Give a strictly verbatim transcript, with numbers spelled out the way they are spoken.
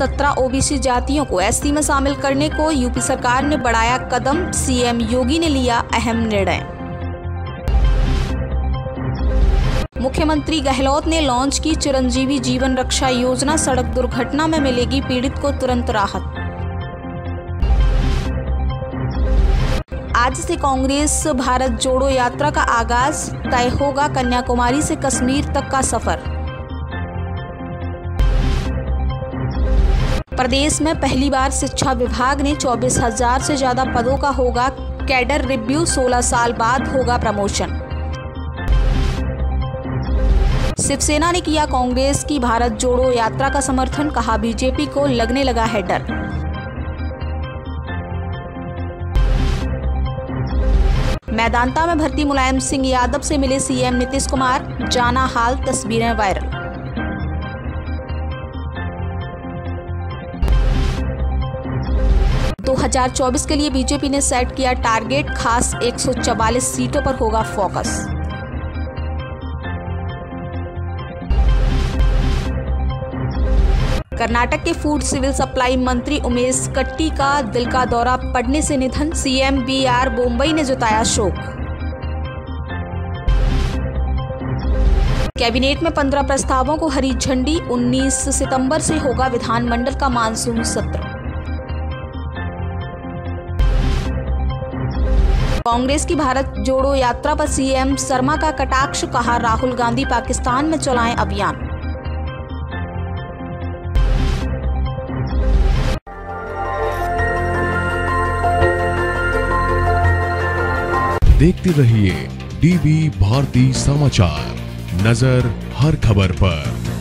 सत्रह ओबीसी जातियों को एससी में शामिल करने को यूपी सरकार ने बढ़ाया कदम, सीएम योगी ने लिया अहम निर्णय। मुख्यमंत्री गहलोत ने लॉन्च की चिरंजीवी जीवन रक्षा योजना, सड़क दुर्घटना में मिलेगी पीड़ित को तुरंत राहत। आज से कांग्रेस भारत जोड़ो यात्रा का आगाज, तय होगा कन्याकुमारी से कश्मीर तक का सफर। प्रदेश में पहली बार शिक्षा विभाग ने चौबीस हजार से ज्यादा पदों का होगा कैडर रिव्यू, सोलह साल बाद होगा प्रमोशन। शिवसेना ने किया कांग्रेस की भारत जोड़ो यात्रा का समर्थन, कहा बीजेपी को लगने लगा है डर। मैदानता में भर्ती मुलायम सिंह यादव से मिले सीएम नीतीश कुमार, जाना हाल, तस्वीरें वायरल। दो हज़ार चौबीस के लिए बीजेपी ने सेट किया टारगेट, खास एक सौ चवालीस सीटों पर होगा फोकस। कर्नाटक के फूड सिविल सप्लाई मंत्री उमेश कट्टी का दिल का दौरा पड़ने से निधन, सीएम बी आर मुंबई ने जताया शोक। कैबिनेट में पंद्रह प्रस्तावों को हरी झंडी, उन्नीस सितंबर से होगा विधानमंडल का मानसून सत्र। कांग्रेस की भारत जोड़ो यात्रा पर सीएम शर्मा का कटाक्ष, कहा राहुल गांधी पाकिस्तान में चलाएं अभियान। देखते रहिए डीबी भारती समाचार, नजर हर खबर पर।